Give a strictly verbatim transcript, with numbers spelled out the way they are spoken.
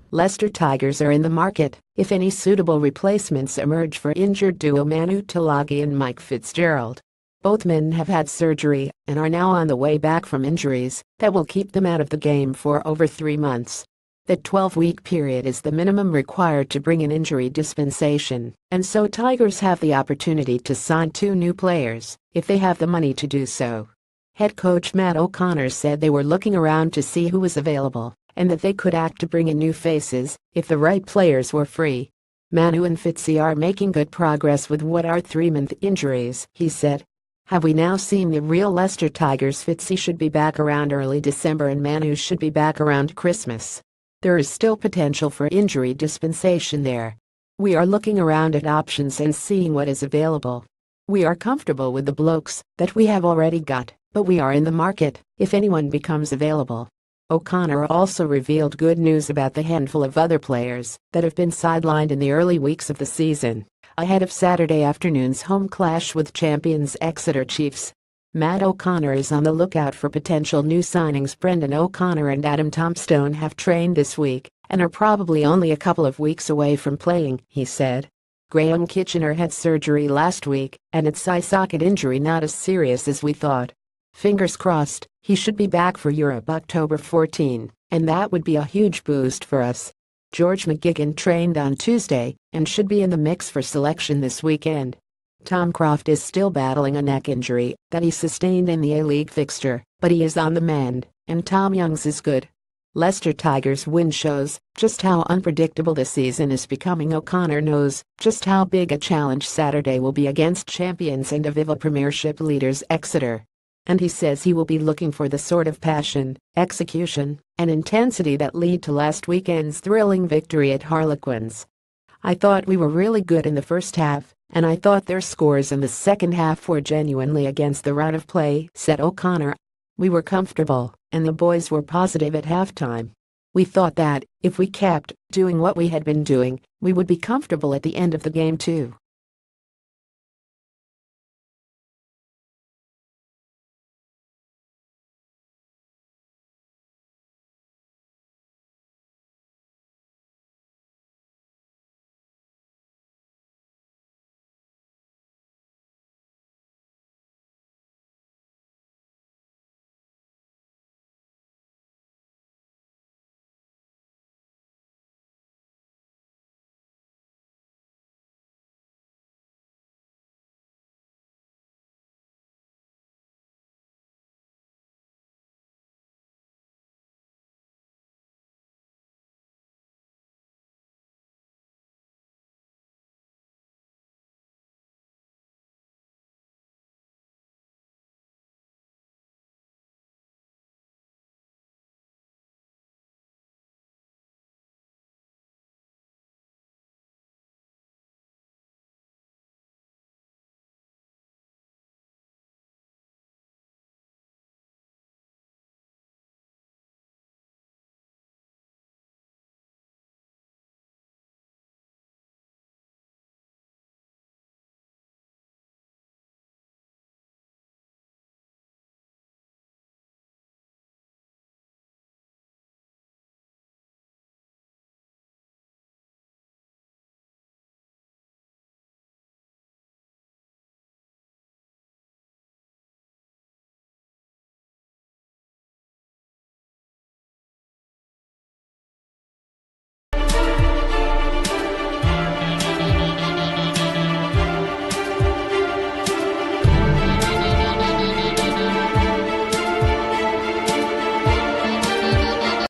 Leicester Tigers are in the market if any suitable replacements emerge for injured duo Manu Tulagi and Mike Fitzgerald. Both men have had surgery and are now on the way back from injuries that will keep them out of the game for over three months. The twelve-week period is the minimum required to bring an injury dispensation, and so Tigers have the opportunity to sign two new players if they have the money to do so. Head coach Matt O'Connor said they were looking around to see who was available and that they could act to bring in new faces if the right players were free. Manu and Fitzy are making good progress with what are three-month injuries, he said. Have we now seen the real Leicester Tigers? Fitzy should be back around early December and Manu should be back around Christmas. There is still potential for injury dispensation there. We are looking around at options and seeing what is available. We are comfortable with the blokes that we have already got, but we are in the market if anyone becomes available. O'Connor also revealed good news about the handful of other players that have been sidelined in the early weeks of the season, ahead of Saturday afternoon's home clash with champions Exeter Chiefs. Matt O'Connor is on the lookout for potential new signings. Brendan O'Connor and Adam Tombstone have trained this week and are probably only a couple of weeks away from playing, he said. Graham Kitchener had surgery last week and its eye socket injury not as serious as we thought. Fingers crossed, he should be back for Europe October fourteenth, and that would be a huge boost for us. George McGuigan trained on Tuesday and should be in the mix for selection this weekend. Tom Croft is still battling a neck injury that he sustained in the A-League fixture, but he is on the mend, and Tom Youngs is good. Leicester Tigers' win shows just how unpredictable the season is becoming. O'Connor knows just how big a challenge Saturday will be against champions and Aviva Premiership leaders Exeter. And he says he will be looking for the sort of passion, execution, and intensity that lead to last weekend's thrilling victory at Harlequins. I thought we were really good in the first half, and I thought their scores in the second half were genuinely against the run of play, said O'Connor. We were comfortable, and the boys were positive at halftime. We thought that, if we kept doing what we had been doing, we would be comfortable at the end of the game too.